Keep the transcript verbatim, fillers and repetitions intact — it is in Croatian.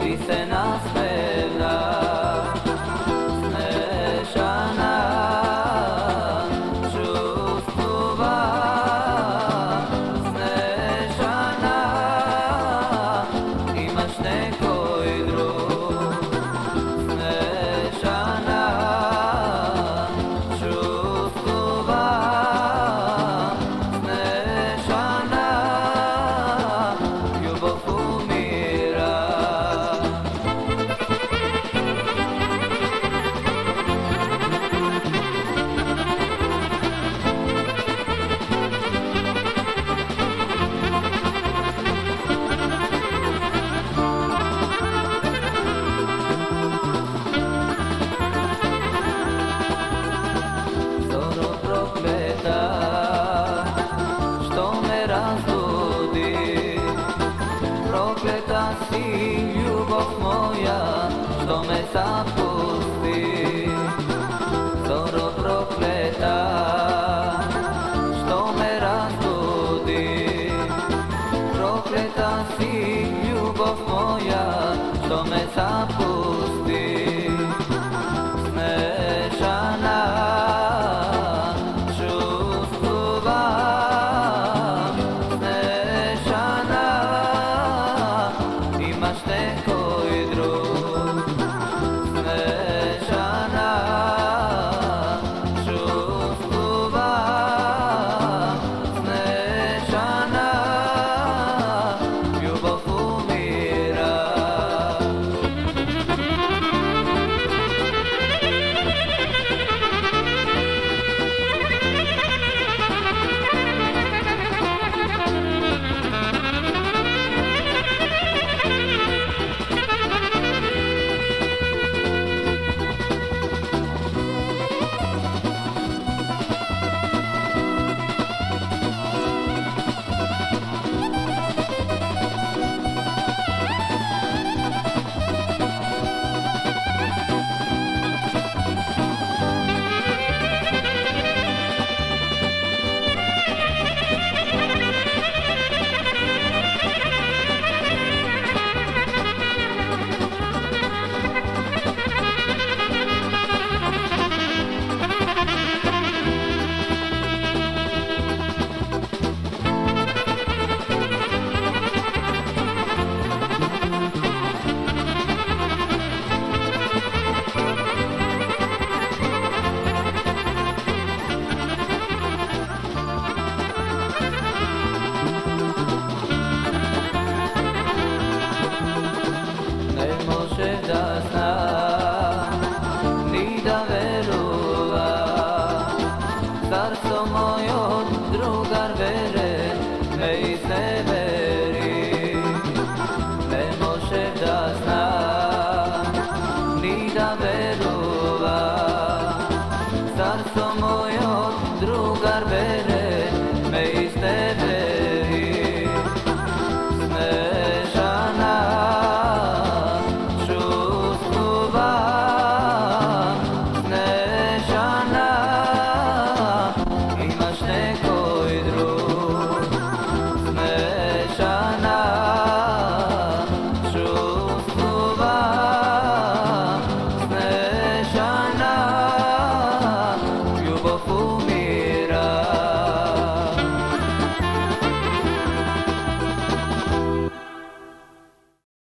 ti se nasmejala. Snešana, čustvova, Snešana, imaš nekoj drug. Snešana, čustvova, Snešana, ljubav umira. Zoro prokleta, što me razludi, prokleta si ljubav moja, što me zapusti. Zoro prokleta, što me razludi, prokleta si ljubav moja, što me zapusti. Snešana, čustvova, Snešana, imaš nekoj drug. Snešana, čustvova, Snešana, ljubav umira. Ne može da zna